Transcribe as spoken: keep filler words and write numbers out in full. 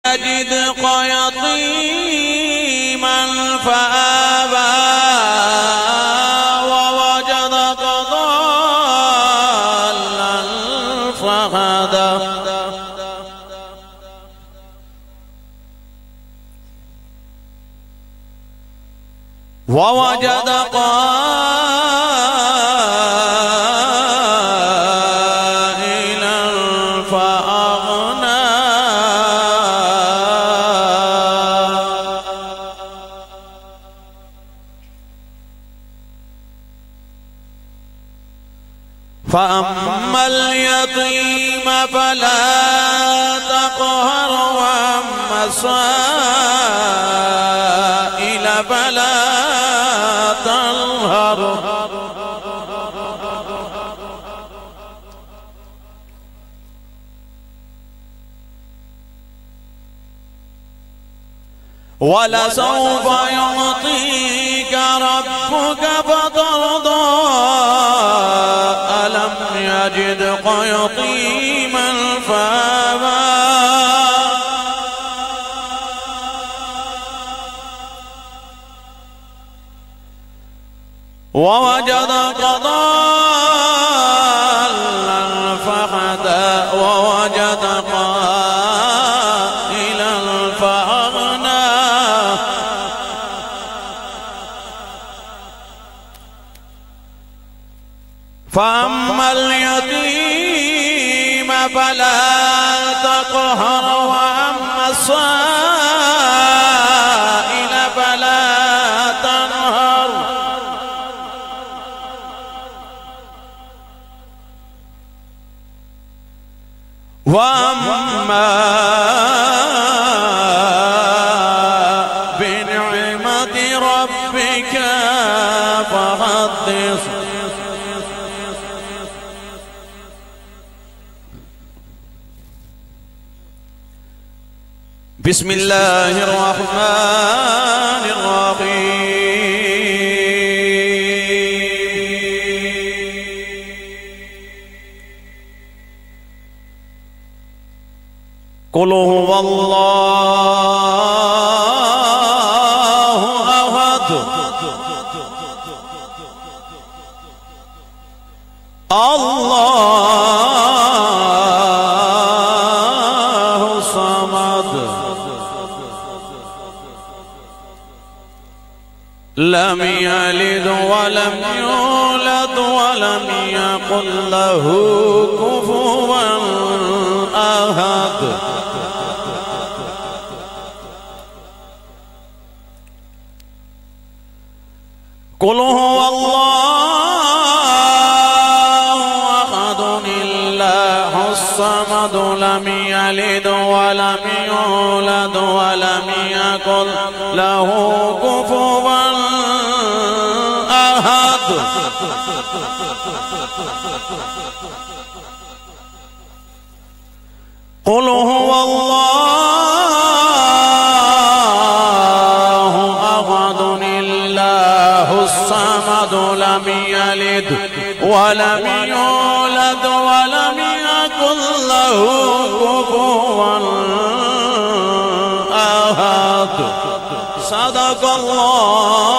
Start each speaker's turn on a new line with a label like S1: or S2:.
S1: يجدك يتيما فآبى ووجدك ضالا فهدى ووجدك عائلا فأغنى فأما اليتيم فلا تقهر وأما السائل فلا تنهر ولسوف يعطيك ربك فترضى ألم يجدك يتيما فآوى ووجدك ضالا فهدى ووجدك عائلا فأغنى فأما اليتيم فلا تقهر وأما السائل فلا تنهر وأما بنعمة ربك فحدث بسم الله الرحمن الرحيم قل هو الله أحد الله الصمد لم يلد ولم يولد ولم يكن له كفوا أحد قل هو الله أحد الله الصمد لم يلد ولم يولد ولم يكن له كفوا أحد قل هو الله أحد الله الصمد لم يلد ولم يولد ولم يكن له كفوا أحد صدق الله